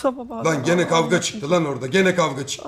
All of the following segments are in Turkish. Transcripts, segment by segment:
Tamam abi. Lan gene kavga çıktı lan orada. Gene kavga çıktı.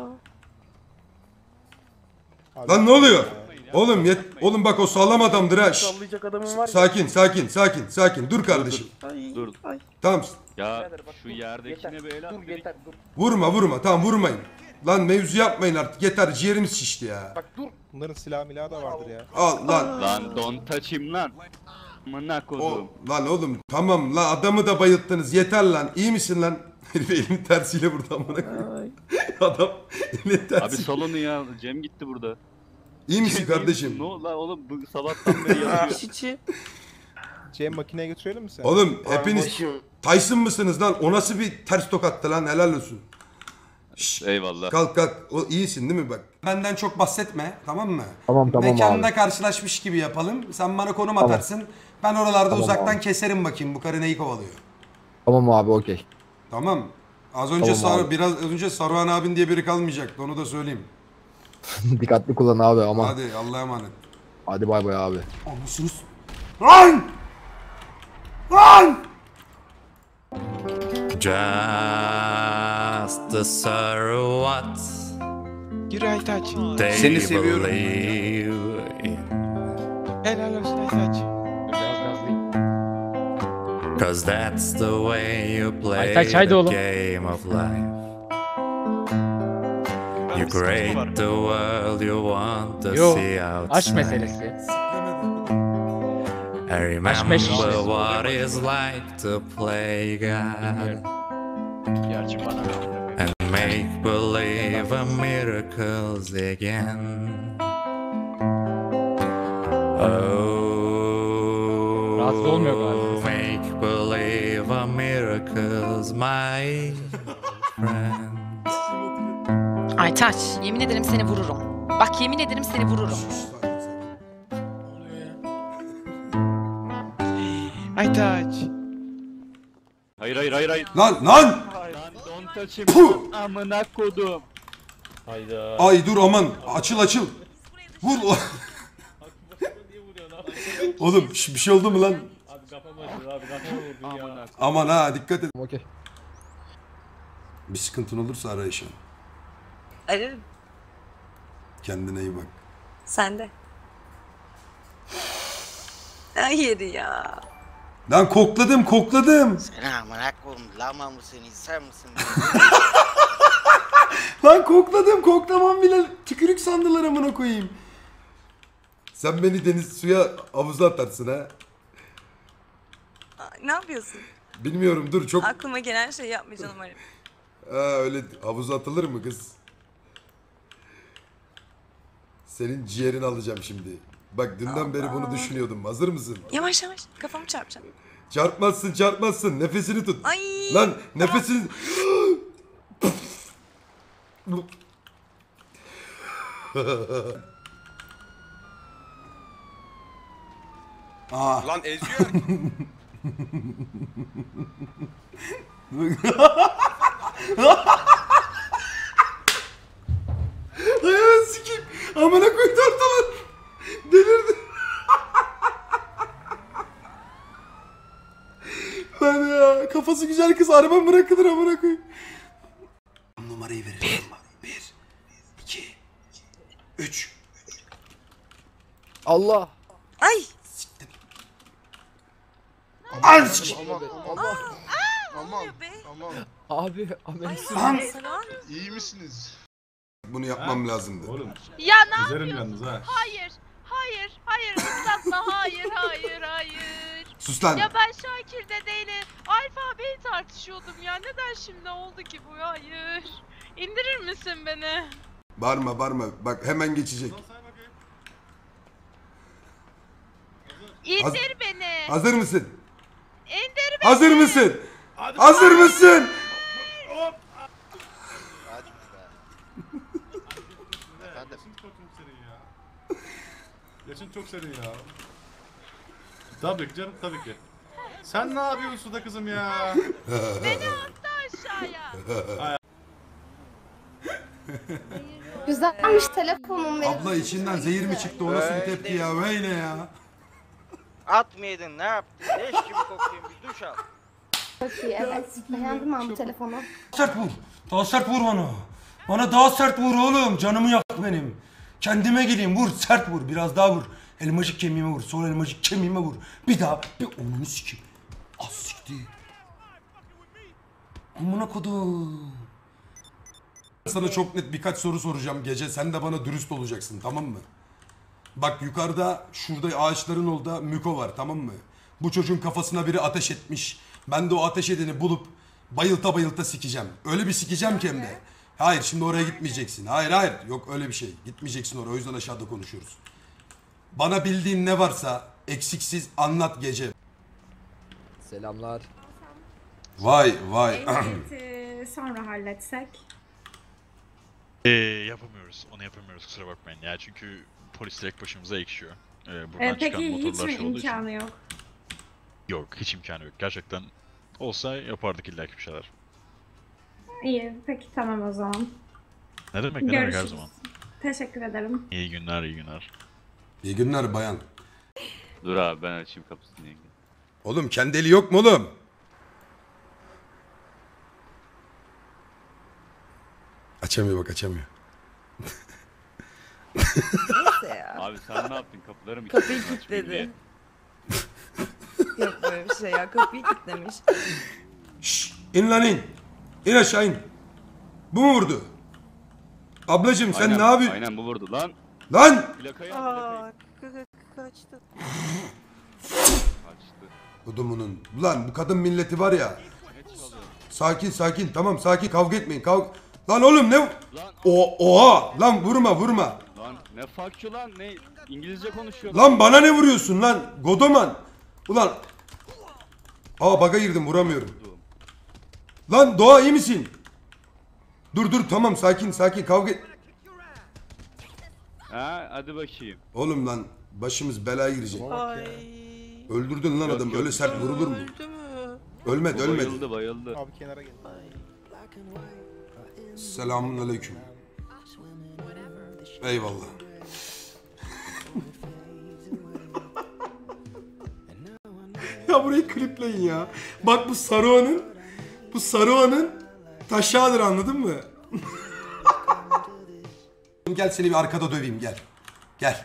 Lan ne oluyor? Oğlum oğlum bak o sağlam adamdır ha. Sallayacak adamın var. Sakin. Dur kardeşim. Dur. Tamam. Ya şu yerdekine bir el at. Dur yeter dur. Vurma. Tamam vurmayın. Lan mevzu yapmayın artık. Yeter ciğerimiz şişti ya. Bak dur. Bunların silah milah da vardır ya. Al lan. Lan don't touch him lan. Amına kodum. Lan oğlum tamam lan adamı da bayılttınız. Yeter lan. İyi misin lan? Herif elimin tersiyle vurdu amına koyayım. Adam elinin Abi tersiyle. salonu ya. Cem gitti burada. İyi misin kardeşim? Ne oldu lan oğlum bu sabahtan beri yatıyor. Şişi. Cem makineye götürelim mi sen? Oğlum hepiniz Tyson mısınız lan? O nasıl bir ters tokattı lan? Helal olsun. Şşş. Eyvallah. Kalk. O iyisin değil mi bak? Benden çok bahsetme tamam mı? Tamam Mekanda abi. karşılaşmış gibi yapalım. Sen bana konum atarsın. Ben oralarda Tamam uzaktan abi. keserim bakayım bu karı neyi kovalıyor. Tamam abi okey. Tamam. Az önce Tamam abi. biraz önce Saruhan abin diye biri kalmayacaktı. Onu da söyleyeyim. Dikkatli kullan abi ama. Hadi Allah'a emanet. Hadi bay bay abi. Anasınız. Lan! Just a silhouette. Gir Aytaç. Seni seviyorum. Helal olsun Aytaç. Cause that's the way you play Aytaç, haydi the oğlum. game of life. You create the world you want to Yo, see outside. aşk meselesi. I remember meşresi. what it's like to play God Gerçi bana and make believe a miracles again. Rahatsız olmuyor Oh, galiba. make believe a miracles, my friend. Aytaç, yemin ederim seni vururum. Bak yemin ederim seni vururum. Aytaç. Hayır. Lan! Lan don't touch him. Amına kodum. Hayda. Ay dur aman. Açıl. Vur ulan. Oğlum bir şey oldu mu lan? Abi kafama vurdu abi kafama vurdu ya. Amına. Aman ha dikkat et. Okey. Bir sıkıntın olursa ara Eşan. Ararım. Kendine iyi bak. Sen de. Hayır ya. Lan kokladım. Selamun aleyküm. Lama mısın, insan mısın? Lan koklamam bile tükürük sandılar amına koyayım. Sen beni suya havuza atarsın ha. Ne yapıyorsun? Bilmiyorum dur çok. Aklıma gelen şeyi yapmayacağım umarım. Ha öyle havuza atılır mı kız? Senin ciğerini alacağım şimdi. Bak dünden beri bunu düşünüyordum. Hazır mısın? Yavaş kafamı çarpacağım. Çarpmazsın. Nefesini tut. Ay. Lan nefesini... Aa. Lan eziyor. Ayağını sikeyim. Amına koydu ortalar. Delirdi. Lan ya kafası güzel kız araba bırakılır amına koyayım. Numarayı verelim. 1, 2, 3. Allah. Ay. Al sikeyim. Allah. Aman. Be. Abi Ay Lan. sana. İyi misiniz? Bunu yapmam lazımdı. Oğlum. Ya ne Üzerim yalnız ha. Hayır ıslatma hayır. Sus lan. Ya ben Şakir'de değilim. Alfabeyi tartışıyordum ya. Neden şimdi oldu ki bu? Hayır. İndirir misin beni? Bağırma. Bak hemen geçecek. İndir beni. Hazır mısın? İndir beni. Hazır mısın? Hazır mısın? Hadi be. Efendim? Yaşın çok serin ya. Tabii ki canım tabii ki. Sen ne yapıyorsun suda kızım ya? Beni attı aşağıya. Güzelmiş telefonum benim. Abla içinden zehir mi çıktı? O nasıl bir tepki ya? Böyle ya. Atmaydın, ne yaptın? Leş gibi kokuyun, bir duş al. Çok iyi, evet. Beğendim ben bu telefonu. Sert vur. Daha sert vur bana. Bana daha sert vur oğlum. Canımı yak benim. Kendime geleyim. Vur. Sert vur. Biraz daha vur. Elmacık kemiğime vur. Sonra elmacık kemiğime vur. Bir daha. Bir onunu sikeyim. Az sikti. Amına kodum. Sana çok net birkaç soru soracağım gece. Sen de bana dürüst olacaksın, tamam mı? Bak yukarıda şurada ağaçların orada Müko var, tamam mı? Bu çocuğun kafasına biri ateş etmiş. Ben de o ateş edeni bulup bayılta bayılta sikeceğim. Öyle bir sikeceğim ki hem de. Hayır, şimdi oraya gitmeyeceksin. Hayır. Yok öyle bir şey. Gitmeyeceksin oraya. O yüzden aşağıda konuşuyoruz. Bana bildiğin ne varsa eksiksiz anlat gece. Selamlar. Vay. Sonra halletsek. Yapamıyoruz. Onu yapamıyoruz, kusura bakmayın ya. Çünkü polis direkt başımıza ekşiyor. Buradan çıkan Peki hiç motorlar mi şey olduğu için. imkanı yok? Yok, hiç imkanı yok. Gerçekten olsa yapardık illaki bir şeyler. İyi, peki tamam o zaman. Ne demek her Görüşürüz. zaman. Teşekkür ederim. İyi günler, iyi günler. İyi günler bayan. Dur abi ben açayım kapısını yenge. Oğlum kendi eli yok mu oğlum? Açamıyor bak, açamıyor. Neyse ya. Abi sen ne yaptın kapıları mı Kapıyı kilitledin? kilitledi. Yok böyle bir şey ya. Kapıyı kilitlemiş. Şşş, in lan in. İn aşağı in. Bu mu vurdu? Ablacım sen ne yapıyorsun? Aynen bu vurdu lan. Lan! Plakayı al plakayı. Kaçtı. Kaçtı. Kodumunun. Ulan bu kadın milleti var ya. Sakin tamam sakin, kavga etmeyin. Lan oğlum ne? Lan. Oha! Lan vurma. Lan ne fuck you lan ne İngilizce konuşuyor. Lan bana ne vuruyorsun lan? Godoman. Ulan. Baga girdim, vuramıyorum. Lan Doğa iyi misin? Dur tamam sakin kavga et. Ha hadi bakayım. Oğlum lan başımız belaya girecek. Ay. Öldürdün lan adam, öyle sert vurulur mu? Öldü mü? Ölmedi. Bayıldı. Abi kenara gel. Selamun aleyküm. Eyvallah. Ya burayı klipleyin ya. Bak bu Saruhan'ın taşağıdır, anladın mı? Gel seni bir arkada döveyim, gel.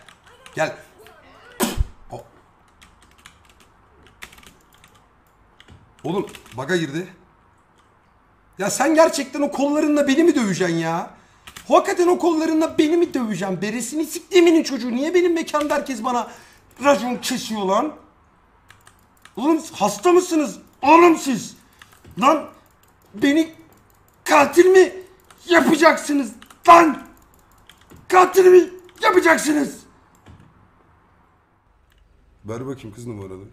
Oğlum baga girdi. Ya sen gerçekten o kollarınla beni mi döveceksin ya? Hakikaten o kollarınla beni mi döveceksin? Beresini siktiğiminin çocuğu. Niye benim mekanda herkes bana racon kesiyor lan? Oğlum hasta mısınız? Oğlum siz. Lan beni katil mi yapacaksınız? Lan katil mi yapacaksınız? Ver bakayım kız numaralı.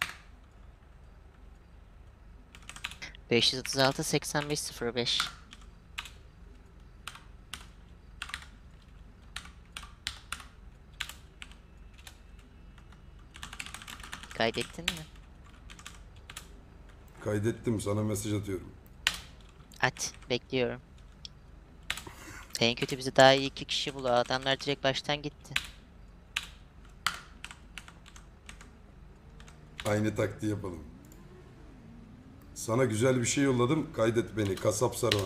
536 8505. Kaydettin mi? Kaydettim, sana mesaj atıyorum. At, bekliyorum. En kötü bize daha iyi 2 kişi bul. Adamlar direkt baştan gitti. Aynı taktiği yapalım. Sana güzel bir şey yolladım. Kaydet beni. Kasap Saruhan.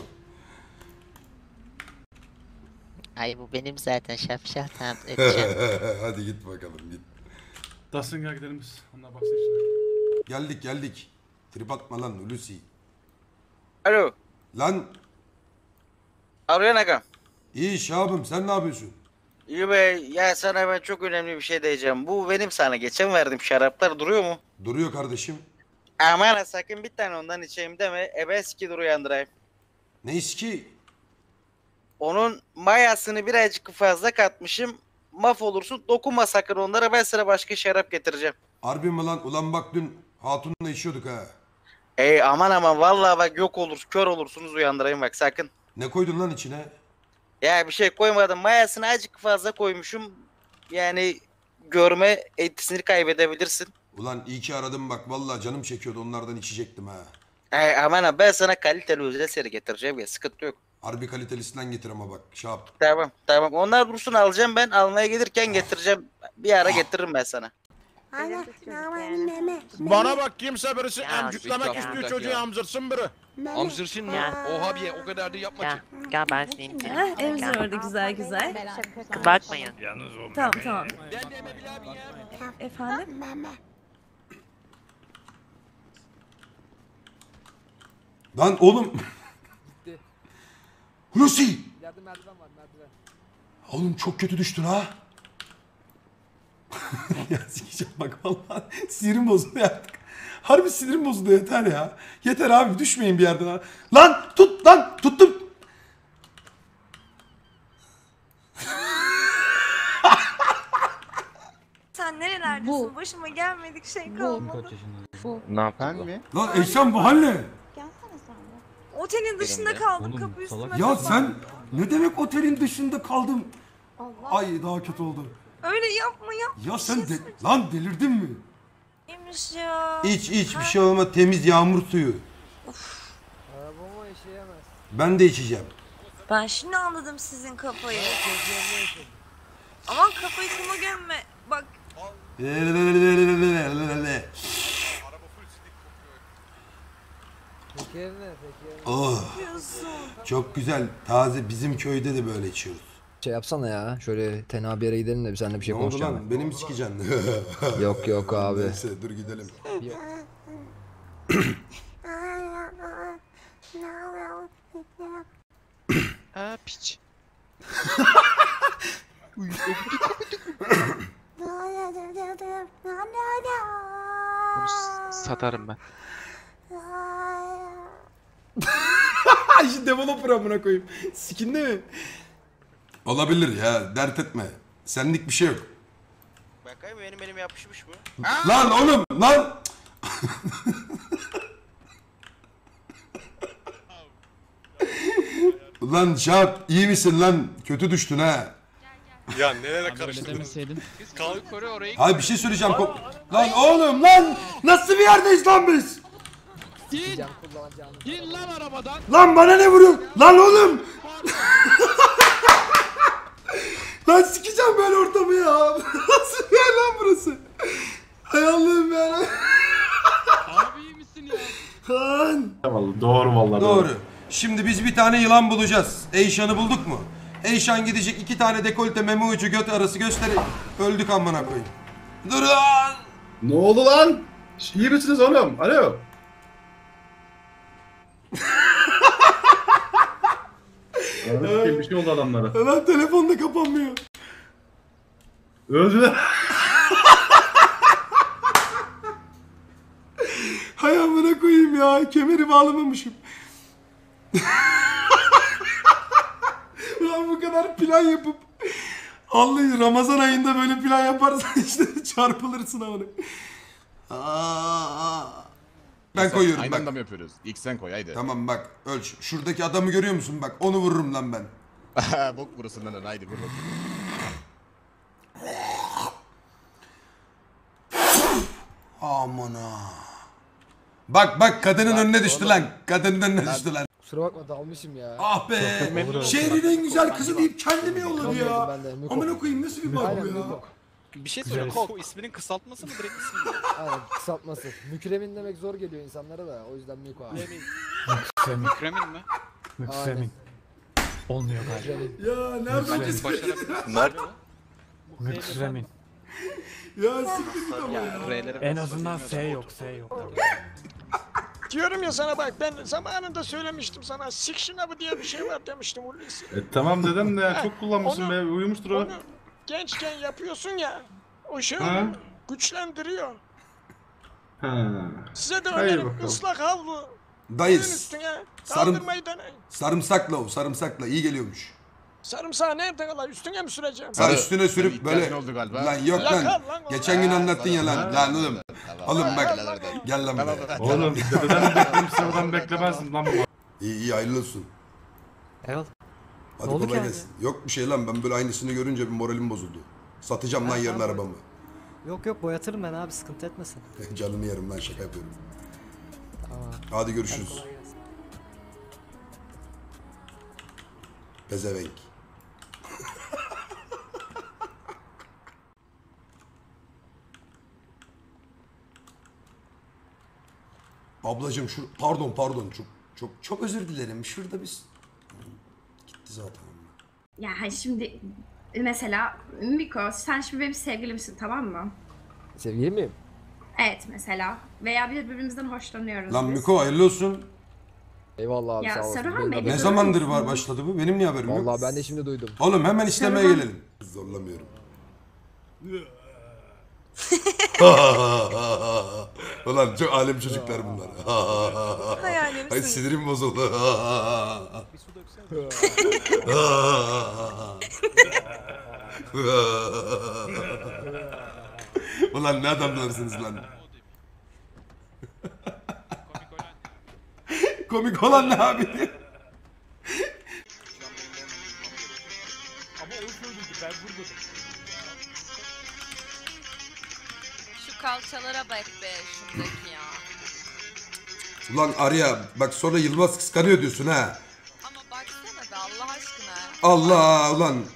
Ay bu benim zaten şapşal, tamam edeceğim. Hadi git bakalım git. Dustin gel gidelim biz. Onlar baksın içine. Geldik. Trip atma lan Hulusi. Alo. Lan Arıyor Nagam. iyi Şahab'ım, sen ne yapıyorsun? İyi be, ya sana ben çok önemli bir şey diyeceğim. Bu benim sana geçen verdiğim şaraplar duruyor mu? Duruyor kardeşim. Aman ha, sakın bir tane ondan içeyim deme. Ebeski dur uyandırayım. Ne iski? Onun mayasını birazcık fazla katmışım. Mahvolursun. Dokunma sakın onlara. Ben sana başka şarap getireceğim. Harbi mi lan? Ulan bak dün hatunla içiyorduk ha. Aman vallahi bak yok olur. Kör olursunuz, uyandırayım bak sakın. Ne koydun lan içine? Ya bir şey koymadım. Mayasını azıcık fazla koymuşum. Yani görme etkisini kaybedebilirsin. Ulan iyi ki aradım bak. Vallahi canım çekiyordu, onlardan içecektim ha. Aman ha, ben sana kaliteli özel seri getireceğim ya, sıkıntı yok. Harbi kalitelisinden getir ama bak Şahap. Tamam. Onlar dursun, alacağım ben. Almaya gelirken getireceğim. Bir ara getiririm ben sana. Bana bak kimse birisi emcüklemek istiyor çocuğu amzırsın biri. Amzırsın mı? Oha bir o kadar da yapma ki. Gel ben senin için. Emzir orada güzel güzel. Bakmayın. Tamam. Efendim? Lan oğlum. Hulusi. İleride merdiven var merdiven. Oğlum çok kötü düştün ha. Ya sikeceğim bak vallahi sinirim bozuldu artık. Harbi sinirim bozuldu yeter ya. Yeter abi düşmeyin bir yerden ha. Lan tut lan tuttum. Sen nerelerdesin? Başıma gelmedik şey kalmadı. Ne yapayım mi? Lan Eşan bu hal ne? Otelin dışında kaldım. Kapı üstüme Ya sen ne demek otelin dışında kaldım? Ay daha kötü oldu. Öyle yapma ya. Ya sen lan delirdin mi? Neymiş ya? İç bir şey olmaz temiz yağmur suyu. Arabama işeyemez. Ben de içeceğim. Ben şimdi anladım sizin kafayı. Aman kafayı kuma gömme. Bak Tekerine. Oh yapıyorsun. çok güzel taze bizim köyde de böyle içiyoruz. Şey yapsana ya. Şöyle tenha bir yere gidelim de bir seninle bir şey Ne oldu konuşacağım. lan? Beni mi sikeceksin? Yok abi. Neyse dur gidelim. Ha piç. Satarım ben. Şu developer amına koyayım. Sikinde mi? Olabilir ya dert etme. Senlik bir şey yok. Bakayım benim elim yapışmış mı? Lan oğlum lan. Lan Şahap iyi misin lan? Kötü düştün ha. Ya nelere karıştırdın? Hayır bir şey söyleyeceğim. Lan oğlum lan. Nasıl bir yerdeyiz lan biz? Can kullanacağını. İn lan arabadan. Lan bana ne vuruyorsun? Lan oğlum. Lan sikeceğim böyle ortamı ya. Nasıl bir yer lan burası? Hay Allah'ım ya. Abi iyi misin ya? Lan. Doğru vallahi. Doğru. Şimdi biz bir tane yılan bulacağız. Eyşan'ı bulduk mu? Eyşan gidecek 2 tane dekolte meme ucu göt arası gösterip öldük amına koyayım. Dur lan. Ne oldu lan? İyi misiniz oğlum? Alo. Bir şey oldu adamlara. Lan telefon da kapanmıyor. Öldüler. Hay amına koyayım ya. Kemeri bağlamamışım. Ulan bu kadar plan yapıp Allah'ım Ramazan ayında böyle plan yaparsan işte çarpılırsın amına. Ben koyuyorum Aynı bak. anda mı yapıyoruz? İlk sen koy haydi. Tamam bak ölç. Şuradaki adamı görüyor musun? Bak onu vururum lan ben. Bok burası lan haydi vur bakayım. Aman ha. Bak kadının önüne düştü lan. Kadının önüne düştü lan. Kusura bakma dalmışım ya. Ah be. Şehrin en güzel kızı deyip kendimi yolladı ya. Ben de Miko. Amına koyayım nasıl bir bak Aynen bu ya. Miko. Bir şey söyle. Koko isminin kısaltması mı direkt ismi mi? Aynen kısaltması. Mükremin demek zor geliyor insanlara da. O yüzden Miko abi. Mükremin mi? Aynen. Olmuyor Mükremin. Ya nereden Bence başarabilirsin. Nerede? Mükremin. Ya siktir git ama ya. R'leri En azından S yok. Diyorum ya sana bak ben zamanında söylemiştim sana sik şınavı diye bir şey var demiştim Hulusi. Tamam dedim de çok kullanmışsın Onu- be. Uyumuştur o. Onu gençken yapıyorsun ya o şey Ha? onu güçlendiriyor. Ha. Size de Hayır önerim bakalım. ıslak havlu. Koyun Dayı üstüne sarım- kaldırmayı deneyin. sarımsakla o sarımsakla iyi geliyormuş. Sarımsağı nereden alay üstüne mi süreceğim? Sen üstüne sürüp ihtiyacın böyle. oldu galiba. Lan yok Yakar lan. lan o. Geçen gün anlattın ya lan. Lan oğlum. Oğlum bak. Gel lan buraya. Oğlum dededen bekledim sıradan beklemezdim lan bu. İyi hayırlı olsun. Eyvallah. Hadi Ne oldu kolay ki gelsin. Yok bir şey lan ben böyle aynısını görünce bir moralim bozuldu. Satacağım lan yarın arabamı. Yok boyatırım ben abi sıkıntı etmesin. Canımı yerim lan şaka yapıyorum. Hadi görüşürüz. Pezevenk. Ablacığım pardon çok özür dilerim. Şurada biz gitti zaten. Ya hani şimdi mesela Miko sen şimdi benim sevgilimsin tamam mı? Sevgili miyim? Evet mesela. Veya birbirimizden hoşlanıyoruz Lan biz. Miko hayırlı olsun. Eyvallah abi Ya sağ olasın. Saruhan Benim Bey, haberim Ne Biz zamandır öyle misin? başladı bu? Benim niye haberim yok? Vallahi ben de şimdi duydum. Oğlum hemen işlemeye Saruhan. gelelim. Zorlamıyorum. Ulan çok alem çocuklar bunlar. Hayalim Ay sinirim bozuldu. Ulan ne adamlarsınız lan. Komik olan ne abi? Şu kalçalara bak be şundaki ya. Ulan Arya bak sonra Yılmaz kıskanıyor diyorsun ha. Ama baksana be Allah aşkına. Allah ulan. Ay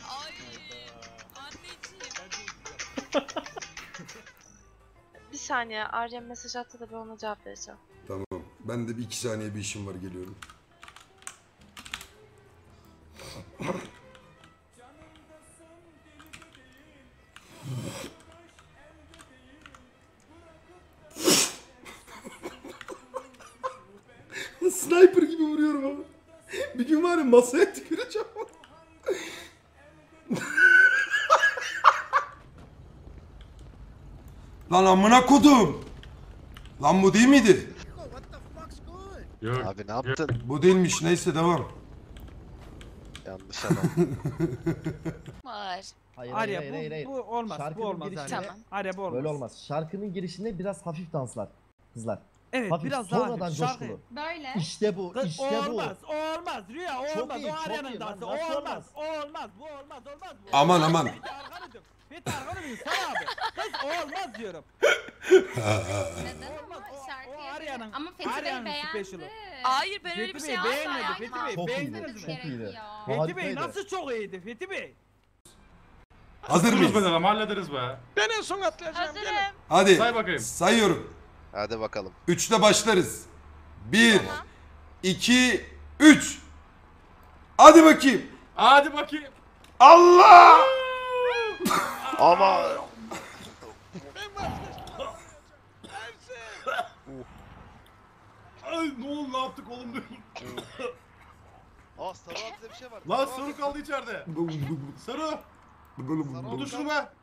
anneciğim. Bir saniye Arya mesaj attı da ben ona cevap vereceğim. Tamam. Ben de bir 2 saniye bir işim var geliyorum. Sniper gibi vuruyorum ama. Bir gün var ya masaya tüküreceğim. Lan amına kodum. Lan bu değil miydi? Yok. Abi ne yaptın? Bu değilmiş neyse devam. Yanlış adam. Var. Hayır, Bu olmaz. Şarkının Bu olmaz girişinde- Arya. Tamam. Arya bu olmaz. Böyle olmaz. Şarkının girişinde biraz hafif danslar. Kızlar. Evet Hafif, biraz daha sonradan hafif. coşkulu. Şarkı. Böyle. İşte bu, Kız, işte o bu. olmaz, o olmaz Rüya, o Çok olmaz, iyi, o çok Arya'nın iyi lan, dansı, o nasıl olmaz, olmaz? o olmaz, bu olmaz, olmaz bu. Aman aman. Fethi Arkan'ım, Fethi Arkan'ım insan abi. Kız o olmaz diyorum. Neden Olmaz, ama o şarkıya Arya'nın, göre- Ama Fethi Bey Arya'nın beğendi. special'ı. Hayır ben öyle bir Fethi şey Bey asla beğenmedi, yapmam. Fethi Bey Çok beğendiniz iyiydi, mi? çok iyiydi. Fethi Bey Harikaydı. nasıl çok iyiydi Fethi Bey? Hazır mıyız? Hazırız be adam hallederiz be. Ben en son atlayacağım. Hazırım. Gelin. Hadi. Say bakayım. Sayıyorum. Hadi bakalım. 3'te başlarız. 1, 2, 3. Hadi bakayım. Hadi bakayım. Allah! Ama Ben vazgeçtim. Ay ne oldu ne yaptık oğlum dur. Aa Sarı abi bir şey var. Lan Sarı kaldı içeride. Sarı. Otur şunu be.